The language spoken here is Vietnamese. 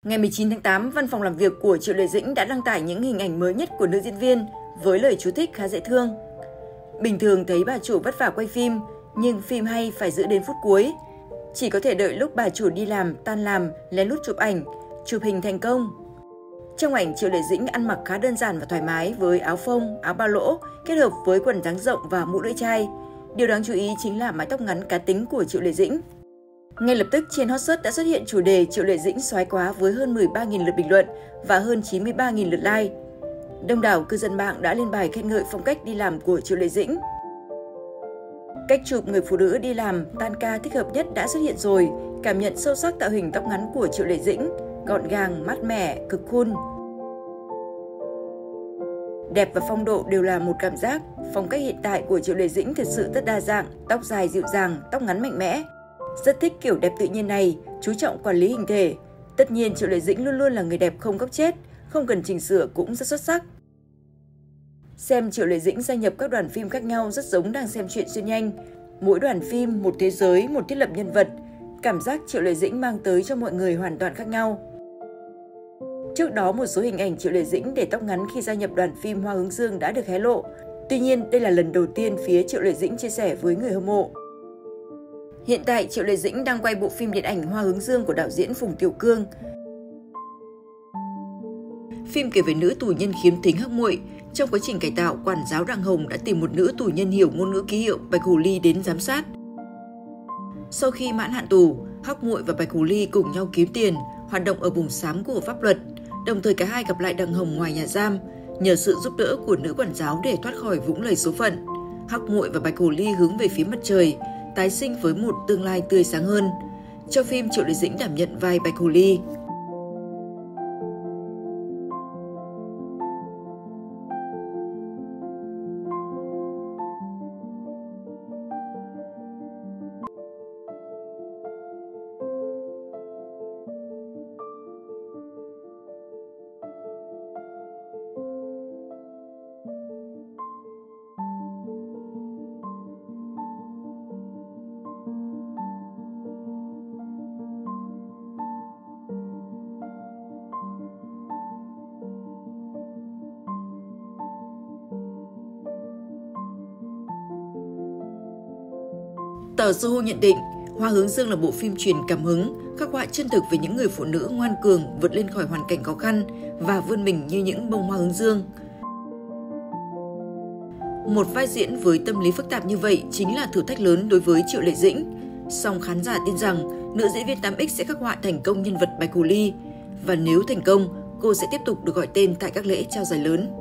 Ngày 19 tháng 8, văn phòng làm việc của Triệu Lệ Dĩnh đã đăng tải những hình ảnh mới nhất của nữ diễn viên với lời chú thích khá dễ thương. Bình thường thấy bà chủ vất vả quay phim, nhưng phim hay phải giữ đến phút cuối. Chỉ có thể đợi lúc bà chủ đi làm, tan làm, lén lút chụp ảnh, chụp hình thành công. Trong ảnh, Triệu Lệ Dĩnh ăn mặc khá đơn giản và thoải mái với áo phông, áo ba lỗ, kết hợp với quần dáng rộng và mũ lưỡi chai. Điều đáng chú ý chính là mái tóc ngắn cá tính của Triệu Lệ Dĩnh. Ngay lập tức trên hot search đã xuất hiện chủ đề Triệu Lệ Dĩnh soái quá với hơn 13.000 lượt bình luận và hơn 93.000 lượt like. Đông đảo cư dân mạng đã lên bài khen ngợi phong cách đi làm của Triệu Lệ Dĩnh. Cách chụp người phụ nữ đi làm tan ca thích hợp nhất đã xuất hiện rồi, cảm nhận sâu sắc tạo hình tóc ngắn của Triệu Lệ Dĩnh, gọn gàng, mát mẻ, cực cool. Đẹp và phong độ đều là một cảm giác, phong cách hiện tại của Triệu Lệ Dĩnh thật sự rất đa dạng, tóc dài dịu dàng, tóc ngắn mạnh mẽ. Rất thích kiểu đẹp tự nhiên này, chú trọng quản lý hình thể. Tất nhiên Triệu Lệ Dĩnh luôn luôn là người đẹp không góc chết, không cần chỉnh sửa cũng rất xuất sắc. Xem Triệu Lệ Dĩnh gia nhập các đoàn phim khác nhau rất giống đang xem truyện xuyên nhanh. Mỗi đoàn phim, một thế giới, một thiết lập nhân vật. Cảm giác Triệu Lệ Dĩnh mang tới cho mọi người hoàn toàn khác nhau. Trước đó, một số hình ảnh Triệu Lệ Dĩnh để tóc ngắn khi gia nhập đoàn phim Hoa Hướng Dương đã được hé lộ. Tuy nhiên, đây là lần đầu tiên phía Triệu Lệ Dĩnh chia sẻ với người hâm mộ. Hiện tại, Triệu Lệ Dĩnh đang quay bộ phim điện ảnh Hoa Hướng Dương của đạo diễn Phùng Tiểu Cương. Phim kể về nữ tù nhân khiếm thính Hắc Muội. Trong quá trình cải tạo, quản giáo Đặng Hồng đã tìm một nữ tù nhân hiểu ngôn ngữ ký hiệu Bạch Hồ Ly đến giám sát. Sau khi mãn hạn tù, Hắc Muội và Bạch Hồ Ly cùng nhau kiếm tiền, hoạt động ở vùng xám của pháp luật. Đồng thời cả hai gặp lại Đặng Hồng ngoài nhà giam, nhờ sự giúp đỡ của nữ quản giáo để thoát khỏi vũng lầy số phận. Hắc Muội và Bạch Hồ Ly hướng về phía mặt trời, tái sinh với một tương lai tươi sáng hơn. Trong phim, Triệu Lệ Dĩnh đảm nhận vai Bạch Hồ Ly. Tờ Soho nhận định, Hoa Hướng Dương là bộ phim truyền cảm hứng, khắc họa chân thực về những người phụ nữ ngoan cường vượt lên khỏi hoàn cảnh khó khăn và vươn mình như những bông hoa hướng dương. Một vai diễn với tâm lý phức tạp như vậy chính là thử thách lớn đối với Triệu Lệ Dĩnh. Song khán giả tin rằng nữ diễn viên 8X sẽ khắc họa thành công nhân vật Bạch Hồ Ly. Và nếu thành công, cô sẽ tiếp tục được gọi tên tại các lễ trao giải lớn.